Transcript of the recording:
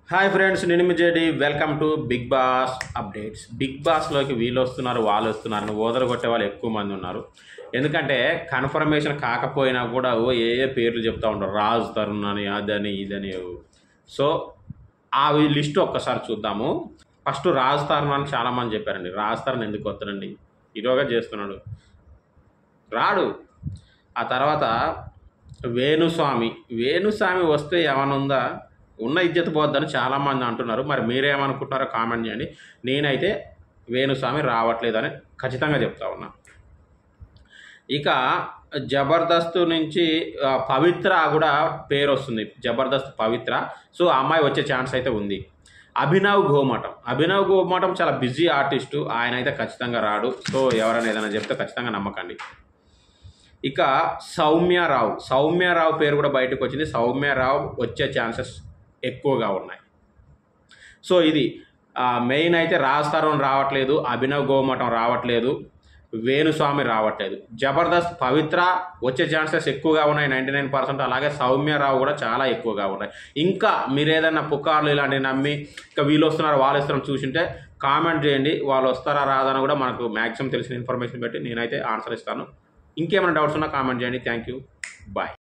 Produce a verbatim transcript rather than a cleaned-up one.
Hi friends, నేను మీ JD. Welcome to Bigg Boss updates. Bigg బాస్లోకి వీళ్ళు వస్తున్నారు, వాళ్ళు వస్తున్నారు, ఓదలు కొట్టే వాళ్ళు ఎక్కువ మంది ఉన్నారు. ఎందుకంటే కన్ఫర్మేషన్ కాకపోయినా కూడా ఓ ఏ ఏ పేర్లు చెప్తూ ఉంటారు, రాజు తరుణ్ అని, అదని ఇదని. సో ఆ లిస్ట్ ఒక్కసారి చూద్దాము. ఫస్ట్ రాజు తరుణ్ అని చాలామంది చెప్పారండి. రాజు తరుణ్ ఎందుకు వస్తాడండి, హీరోగా చేస్తున్నాడు, రాడు. ఆ తర్వాత వేణుస్వామి వేణుస్వామి వస్తే ఏమైనా ఉందా, ఉన్న ఇజ్జత్ పోద్దని చాలామంది అంటున్నారు. మరి మీరేమనుకుంటున్నారో కామెంట్ చేయండి. నేనైతే వేణుస్వామి రావట్లేదని ఖచ్చితంగా చెప్తా ఉన్నా. ఇక జబర్దస్త్ నుంచి పవిత్ర కూడా పేరు వస్తుంది, జబర్దస్త్ పవిత్ర. సో ఆ అమ్మాయి వచ్చే ఛాన్స్ అయితే ఉంది. అభినవ్ గోమటం అభినవ్ గోమటం చాలా బిజీ ఆర్టిస్టు, ఆయన అయితే ఖచ్చితంగా రాడు. సో ఎవరైనా ఏదైనా చెప్తే ఖచ్చితంగా నమ్మకండి. ఇక సౌమ్యారావు సౌమ్యారావు పేరు కూడా బయటకు వచ్చింది. సౌమ్యారావు వచ్చే ఛాన్సెస్ ఎక్కువగా ఉన్నాయి. సో ఇది మెయిన్ అయితే రాజ్ తరుణ్ రావట్లేదు, అభినవ్ గోమటం రావట్లేదు, వేణుస్వామి రావట్లేదు. జబర్దస్త్ పవిత్ర వచ్చే ఛాన్సెస్ ఎక్కువగా ఉన్నాయి, నైంటీ నైన్ పర్సెంట్. అలాగే సౌమ్యారావు కూడా చాలా ఎక్కువగా ఉన్నాయి. ఇంకా మీరు ఏదైనా పుకార్లు ఇలాంటివి నమ్మి ఇంకా వీళ్ళు వస్తున్నారు వాళ్ళు వస్తున్నారు చూసింటే కామెంట్ చేయండి. వాళ్ళు వస్తారా రాదని కూడా మనకు మ్యాక్సిమం తెలిసిన ఇన్ఫర్మేషన్ పెట్టి నేనైతే ఆన్సర్ ఇస్తాను. ఇంకేమైనా డౌట్స్ ఉన్నా కామెంట్ చేయండి. Thank you, bye.